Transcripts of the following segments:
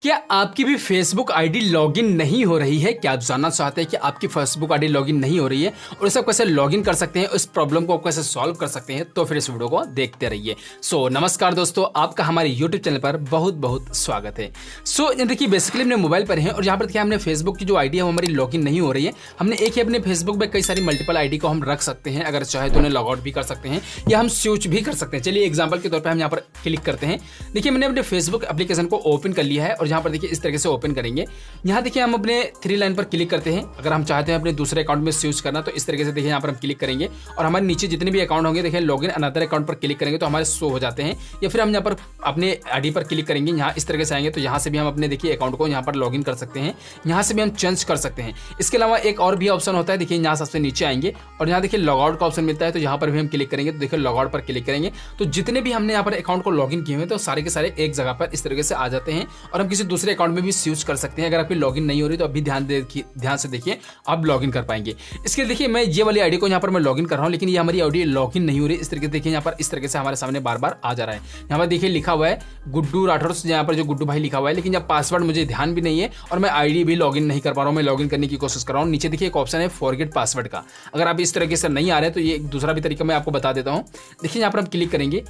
क्या आपकी भी फेसबुक आईडी लॉगिन नहीं हो रही है? क्या आप जानना चाहते हैं कि आपकी फेसबुक आईडी लॉगिन नहीं हो रही है और इसे कैसे लॉगिन कर सकते हैं, इस प्रॉब्लम को कैसे सॉल्व कर सकते हैं? तो फिर इस वीडियो को देखते रहिए। नमस्कार दोस्तों, आपका हमारे यूट्यूब चैनल पर बहुत बहुत स्वागत है। देखिए बेसिकली हमने मोबाइल पर हैं और यहाँ पर देखिए हमने फेसबुक की जो आईडी है वो हमारी लॉगिन नहीं हो रही है। हमने एक ही अपने फेसबुक में कई सारी मल्टीपल आईडी को हम रख सकते हैं, अगर चाहे तो उन्हें लॉग आउट भी कर सकते हैं या हम स्विच भी कर सकते हैं। चलिए एग्जाम्पल के तौर पर हम यहाँ पर क्लिक करते हैं। देखिए मैंने अपने फेसबुक एप्लीकेशन को ओपन कर लिया है और यहाँ पर देखिए इस तरीके से ओपन करेंगे। यहाँ देखिए हम अपने 3 लाइन पर क्लिक करते हैं। अगर हम चाहते हैं अपने दूसरे अकाउंट में स्विच करना तो इस तरीके से देखिए यहाँ पर हम क्लिक करेंगे और हमारे नीचे जितने भी अकाउंट होंगे देखिए लॉगिन अनदर अकाउंट पर क्लिक करेंगे तो हमारे शो हो जाते हैं। या फिर हम यहाँ पर अपने आईडी पर क्लिक करेंगे, यहाँ इस तरीके से आएंगे तो यहाँ से भी हम अपने देखिए अकाउंट को यहाँ पर लॉगिन कर सकते हैं। यहाँ से भी हम चेंज कर सकते हैं। इसके अलावा एक और भी ऑप्शन होता है, देखिए यहाँ सबसे नीचे आएंगे और यहाँ देखिए लॉग आउट का ऑप्शन मिलता है, तो यहाँ पर भी हम क्लिक करेंगे तो देखिए लॉग आउट पर क्लिक करेंगे तो जितने भी हमने यहाँ पर अकाउंट को लॉगिन किए हुए तो सारे के सारे एक जगह पर इस तरीके से आ जाते हैं और हम किसी दूसरे अकाउंट में भी स्विच कर सकते हैं। अगर आपकी लॉगिन नहीं हो रही तो अभी ध्यान से देखिए आप लॉगिन कर पाएंगे। इसके देखिए मैं ये वाली आईडी को यहाँ पर मैं लॉगिन कर रहा हूँ, लेकिन ये हमारी आईडी लॉगिन नहीं हो रही। इस तरीके से देखिए यहाँ पर इस तरीके से हमारे सामने बार बार आ जा रहा है। यहाँ पर देखिए लिखा हुआ है गुड्डू राठौर, यहाँ पर जो गुड्डू भाई लिखा हुआ है, लेकिन यहाँ पासवर्ड मुझे ध्यान भी नहीं है और मैं आईडी भी लॉगिन नहीं कर पा रहा हूँ। मैं लॉगिन करने की कोशिश कर रहा हूँ। नीचे देखिए एक ऑप्शन है फॉरगेट पासवर्ड का। अगर आप इस तरीके से नहीं आ रहे तो ये एक दूसरा भी तरीका मैं आपको बता देता हूँ। देखिए यहाँ पर हम क्लिक करेंगे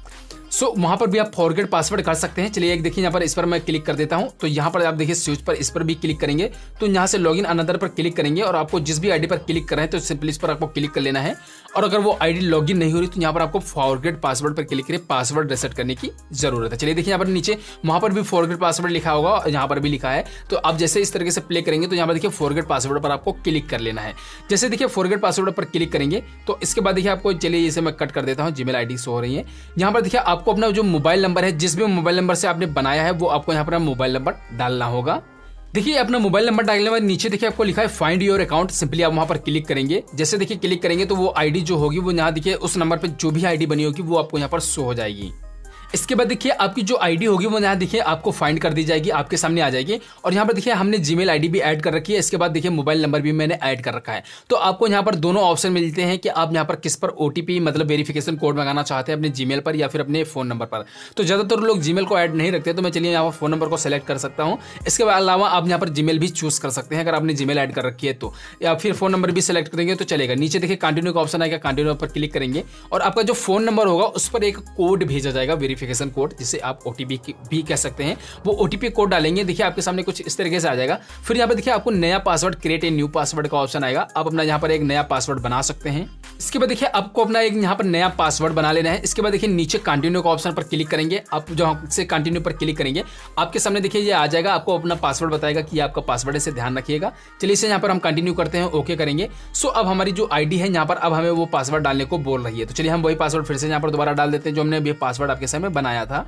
वहां पर भी आप फॉरगेट पासवर्ड कर सकते हैं। चलिए एक देखिए यहाँ पर इस पर मैं क्लिक कर देता हूं तो यहाँ पर आप देखिए स्विच पर इस पर भी क्लिक करेंगे तो यहाँ से लॉगिन अनदर पर क्लिक करेंगे और आपको जिस भी आईडी पर क्लिक कर रहे हैं तो सिंपली इस पर आपको क्लिक कर लेना है। और अगर वो आईडी लॉगिन नहीं हो रही तो यहाँ पर आपको फॉरगेट पासवर्ड पर क्लिक करें, पासवर्ड रीसेट करने की जरूरत है। चलिए देखिए यहाँ पर नीचे वहां पर भी फॉरगेट पासवर्ड लिखा होगा और यहाँ पर भी लिखा है, तो आप जैसे इस तरीके से प्ले करेंगे तो यहाँ पर देखिए फॉरगेट पासवर्ड पर आपको क्लिक कर लेना है। जैसे देखिए फॉरगेट पासवर्ड पर क्लिक करेंगे तो इसके बाद देखिए आपको, चलिए इसे मैं कट कर देता हूँ, जीमेल आईडी शो हो रही है। यहाँ पर देखिए आपको अपना जो मोबाइल नंबर है, जिस भी मोबाइल नंबर से आपने बनाया है वो आपको यहाँ पर मोबाइल नंबर डालना होगा। देखिए अपना मोबाइल नंबर डालने के बाद नीचे देखिए आपको लिखा है फाइंड योर अकाउंट। सिंपली आप वहां पर क्लिक करेंगे। जैसे देखिए क्लिक करेंगे तो वो आईडी जो होगी वो यहाँ देखिए उस नंबर पे जो भी आईडी बनी होगी वो आपको यहाँ पर शो हो जाएगी। इसके बाद देखिए आपकी जो आईडी होगी वो यहाँ देखिए आपको फाइंड कर दी जाएगी, आपके सामने आ जाएगी। और यहाँ पर देखिए हमने जीमेल आईडी भी ऐड कर रखी है। इसके बाद देखिए मोबाइल नंबर भी मैंने ऐड कर रखा है। तो आपको यहाँ पर दोनों ऑप्शन मिलते हैं कि आप यहाँ पर किस पर ओटीपी मतलब वेरिफिकेशन कोड मंगाना चाहते हैं, अपने जीमेल पर या फिर अपने फोन नंबर पर। तो ज्यादातर लोग जीमेल को ऐड नहीं रखते, तो मैं चलिए यहाँ पर फोन नंबर को सेलेक्ट कर सकता हूँ। इसके अलावा आप यहाँ पर जीमेल भी चूज कर सकते हैं अगर आपने जीमेल ऐड कर रखी है तो, या फिर फोन नंबर भी सेलेक्ट करेंगे तो चलेगा। नीचे देखिए कंटिन्यू का ऑप्शन आएगा, कंटिन्यू पर क्लिक करेंगे और आपका जो फोन नंबर होगा उस पर एक कोड भेजा जाएगा, वेरिफिकेशन कोड, जिसे आप ओटीपी भी कह सकते हैं। वो ओटीपी कोड डालेंगे, देखिए आपके सामने कुछ इस तरीके से आ जाएगा। फिर यहाँ पे देखिए आपको नया password, create a new password का ऑप्शन आएगा। आप अपना यहाँ पर एक नया पासवर्ड बना सकते हैं। इसके बाद देखिए आपको अपना एक यहाँ पर नया पासवर्ड बना लेना है। इसके बाद देखिए नीचे कंटिन्यू का ऑप्शन पर क्लिक करेंगे। आप जो से कंटिन्यू पर क्लिक करेंगे आपके सामने देखिए ये आ जाएगा, आपको अपना पासवर्ड बताएगा कि आपका पासवर्ड है, इसे ध्यान रखिएगा। चलिए इसे यहाँ पर हम कंटिन्यू करते हैं, ओके करेंगे। अब हमारी जो आईडी है यहाँ पर अब हमें वो पासवर्ड डालने को बोल रही है। तो चलिए हम वही पासवर्ड फिर से यहाँ पर दोबारा डाल देते हैं जो हमने अभी पासवर्ड आपके सामने बनाया था।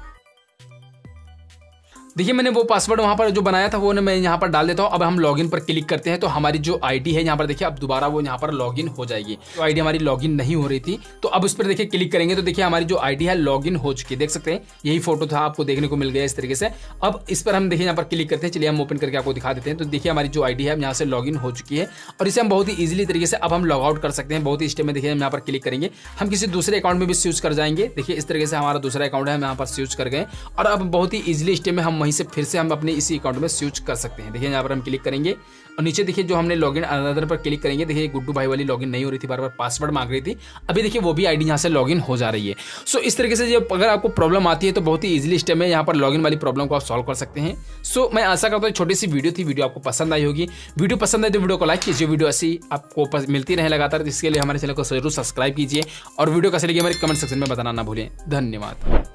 देखिए मैंने वो पासवर्ड वहां पर जो बनाया था वो मैं यहाँ पर डाल देता हूँ। अब हम लॉगिन पर क्लिक करते हैं तो हमारी जो आईडी है यहाँ पर देखिए अब दोबारा वो यहाँ पर लॉगिन हो जाएगी। तो आईडी हमारी लॉगिन नहीं हो रही थी तो अब उस पर देखिए क्लिक करेंगे तो देखिए हमारी जो आईडी है लॉगिन हो चुकी है। देख सकते हैं यही फोटो था, आपको देखने को मिल गया इस तरीके से। अब इस पर हम देखिए यहाँ पर क्लिक करते हैं। चलिए हम ओपन करके आपको दिखा देते हैं। तो देखिए हमारी जो आईडी है यहाँ से लॉगिन हो चुकी है और इसे हम बहुत ही ईजिली तरीके से अब हम लॉग आउट कर सकते हैं। बहुत ही स्टेप में देखिए हम यहाँ पर क्लिक करेंगे, हम किसी दूसरे अकाउंट में भी स्विच कर जाएंगे। देखिए इस तरीके से हमारा दूसरा अकाउंट है, हम यहाँ पर स्विच कर गए और अब बहुत ही ईजिली स्टेप में हम वहीं से फिर से हम इसी अकाउंट में स्विच कर सकते हैं। देखिए यहाँ पर हम क्लिक करेंगे और नीचे देखिए जो हमने लॉगिन अनदर पर क्लिक करेंगे। देखिए गुड्डू भाई वाली लॉगिन नहीं हो रही थी, बार बार पासवर्ड मांग रही थी। अभी देखिए वो भी आईडी यहाँ से लॉगिन हो जा रही है। इस तरीके से जब अगर आपको प्रॉब्लम आती है तो बहुत ही इजीली स्टेप में यहाँ पर लॉगिन वाली प्रॉब्लम को आप सॉल्व कर सकते हैं। मैं आशा करता हूँ छोटी सी वीडियो थी, वीडियो आपको पसंद आई होगी। वीडियो पसंद आई तो वीडियो को लाइक कीजिए, वीडियो ऐसी आपको मिलती रहे लगातार, इसके लिए हमारे चैनल को जरूर सब्सक्राइब कीजिए और वीडियो कैसे लगी हमारे कमेंट सेक्शन में बताना ना भूलें। धन्यवाद।